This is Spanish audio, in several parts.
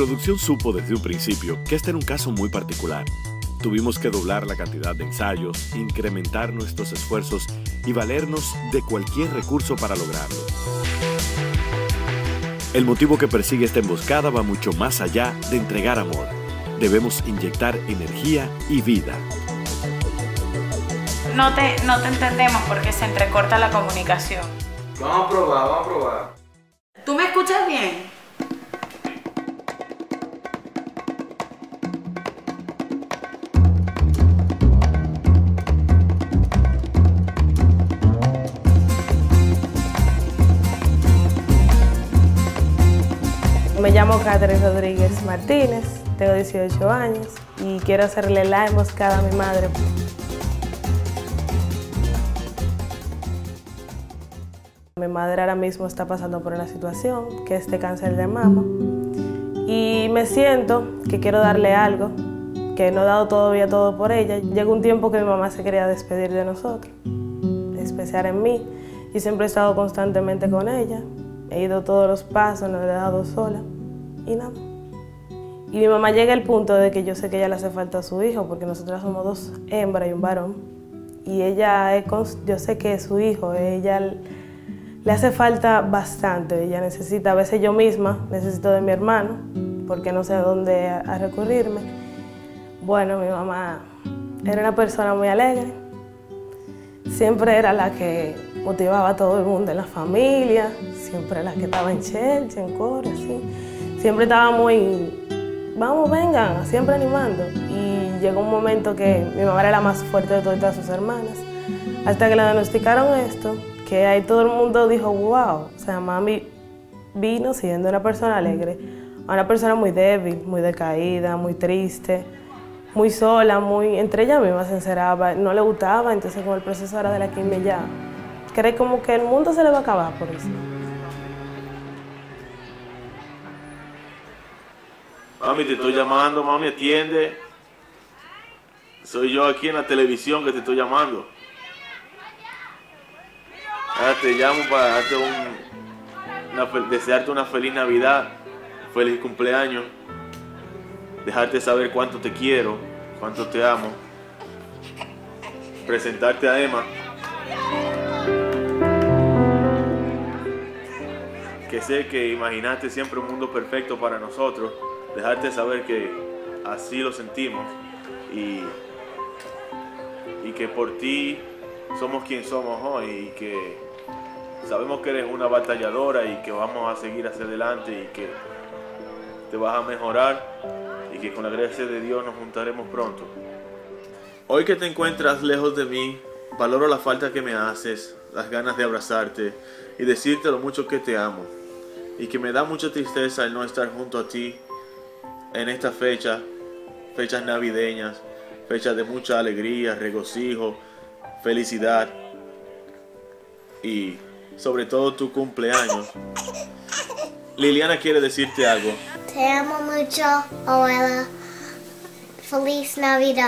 producción supo desde un principio que este era un caso muy particular. Tuvimos que doblar la cantidad de ensayos, incrementar nuestros esfuerzos y valernos de cualquier recurso para lograrlo. El motivo que persigue esta emboscada va mucho más allá de entregar amor. Debemos inyectar energía y vida. No te entendemos porque se entrecorta la comunicación. Vamos a probar. ¿Tú me escuchas bien? Me llamo Catherine Rodríguez Martínez, tengo 18 años y quiero hacerle la emboscada a mi madre. Mi madre ahora mismo está pasando por una situación que es de cáncer de mama y me siento que quiero darle algo, que no he dado todavía todo por ella. Llegó un tiempo que mi mamá se quería despedir de nosotros, especial en mí, y siempre he estado constantemente con ella. He ido todos los pasos, no la he dejado sola y nada. Y mi mamá llega al punto de que yo sé que ella le hace falta a su hijo, porque nosotras somos dos hembras y un varón. Y ella, yo sé que su hijo, ella le hace falta bastante. Ella necesita, a veces yo misma necesito de mi hermano, porque no sé a dónde a recurrirme. Bueno, mi mamá era una persona muy alegre. Siempre era la que motivaba a todo el mundo en la familia, siempre la que estaba en church, en coro, así. Siempre estaba muy, vamos, vengan, siempre animando. Y llegó un momento que mi mamá era la más fuerte de todas sus hermanas. Hasta que le diagnosticaron esto, que ahí todo el mundo dijo, wow, o sea, mami vino siendo una persona alegre a una persona muy débil, muy decaída, muy triste, muy sola, entre ella misma se encerraba, no le gustaba, entonces con el proceso ahora de la quimio ya cree como que el mundo se le va a acabar por eso. Mami, te estoy llamando, mami, atiende. Soy yo aquí en la televisión que te estoy llamando. Ahora te llamo para darte desearte una feliz Navidad, feliz cumpleaños, dejarte saber cuánto te quiero, cuánto te amo, presentarte a Emma. Que sé que imaginaste siempre un mundo perfecto para nosotros, dejarte saber que así lo sentimos y que por ti somos quien somos hoy y que sabemos que eres una batalladora y que vamos a seguir hacia adelante y que te vas a mejorar y que con la gracia de Dios nos juntaremos pronto. Hoy que te encuentras lejos de mí, valoro la falta que me haces, las ganas de abrazarte y decirte lo mucho que te amo y que me da mucha tristeza el no estar junto a ti en esta fechas navideñas, fechas de mucha alegría, regocijo, felicidad y sobre todo tu cumpleaños. Liliana quiere decirte algo. Te amo mucho, abuela. Feliz Navidad.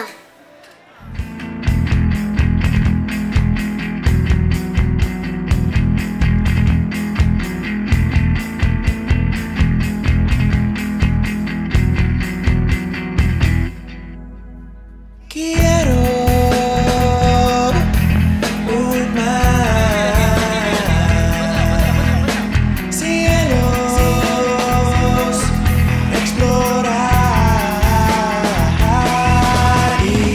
Explorar y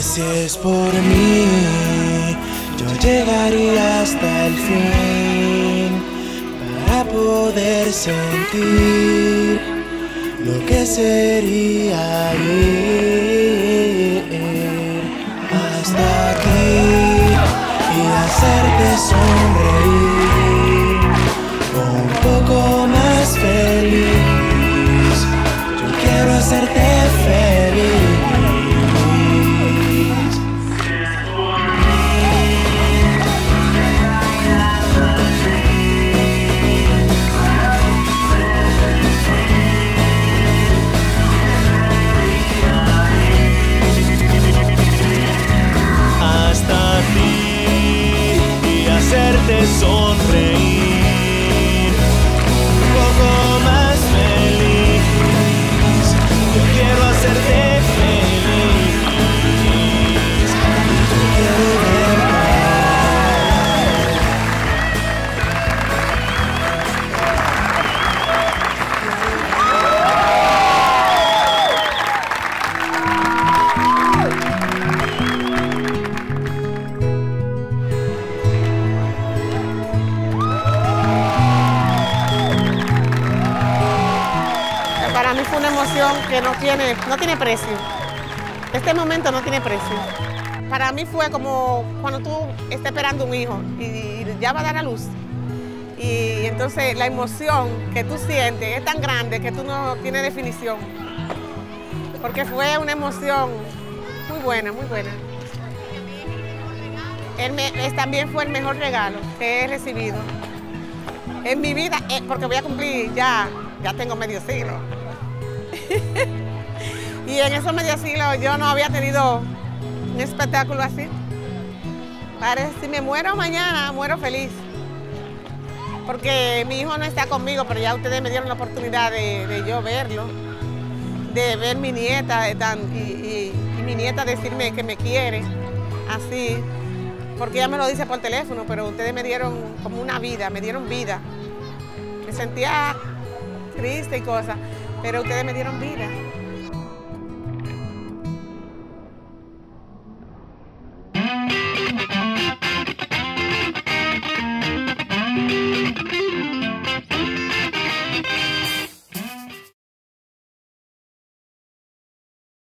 si es por mí, yo llegaría hasta el fin para poder sentir lo que sería ir hasta aquí y hacerte sonreír un poco más feliz. Yo quiero hacerte feliz. Sonreír un poco más feliz. Yo quiero hacerte feliz. Yo quiero Para mí fue una emoción que no tiene precio. Este momento no tiene precio. Para mí fue como cuando tú estás esperando un hijo y ya va a dar a luz. Y entonces la emoción que tú sientes es tan grande que tú no tienes definición. Porque fue una emoción muy buena, muy buena. También fue el mejor regalo que he recibido en mi vida, porque voy a cumplir ya tengo medio siglo. Y en esos medio siglos yo no había tenido un espectáculo así. Parece, si me muero mañana, muero feliz. Porque mi hijo no está conmigo, pero ya ustedes me dieron la oportunidad de yo verlo, de ver mi nieta y mi nieta decirme que me quiere, así. Porque ella me lo dice por teléfono, pero ustedes me dieron como una vida, me dieron vida. Me sentía triste y cosas, pero ustedes me dieron vida.